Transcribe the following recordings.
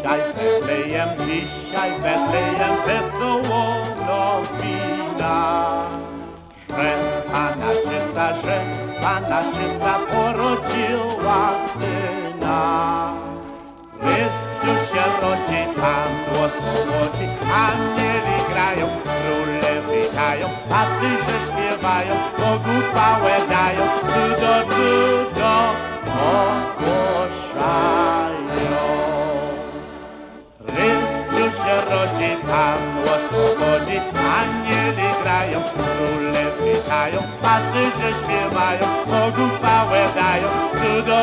dzisiaj Betlejem wesoło nowina, że Panna czysta porodziła Syna. Chrystus się rodzi, Pan oswobodzi, anieli grają, króle witają, pasterze śpiewają, Bogu chwałę dają, cudo ogłaszają. Chrystus się rodzi, Pan oswobodzi, anieli grają, króle witają, pasterze śpiewają, Bogu chwałę dają, cudo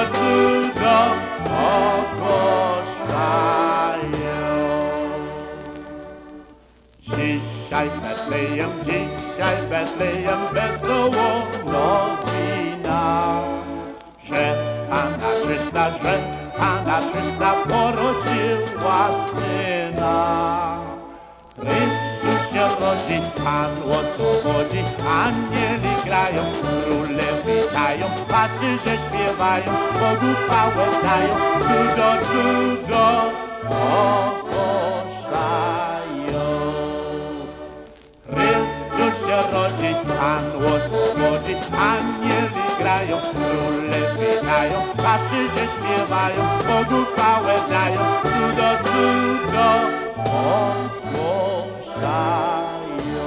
ogłaszają. Dzisiaj Betlejem wesoło nowina, że Panna czysta porodziła Syna. Chrystus się rodzi, Pan oswobodzi, anieli grają, króle witają, pasterze śpiewają, Bogu chwałę dają, cudo ogłaszają. Chrystus się rodzi, Pan oswobodzi, anieli grają, króle witają, pasterze śpiewają, Bogu chwałę dają, cudo ogłaszają.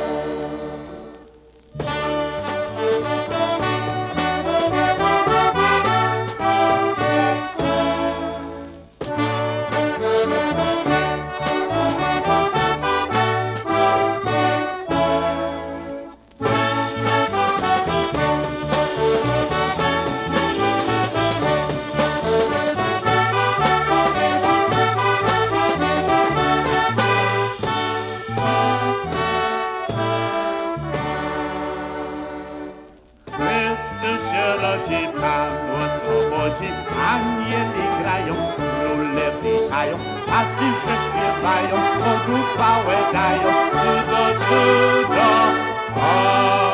Pan oswobodzi, anieli grają, króle witają, pasterze śpiewają, Bogu chwałę dają, cudo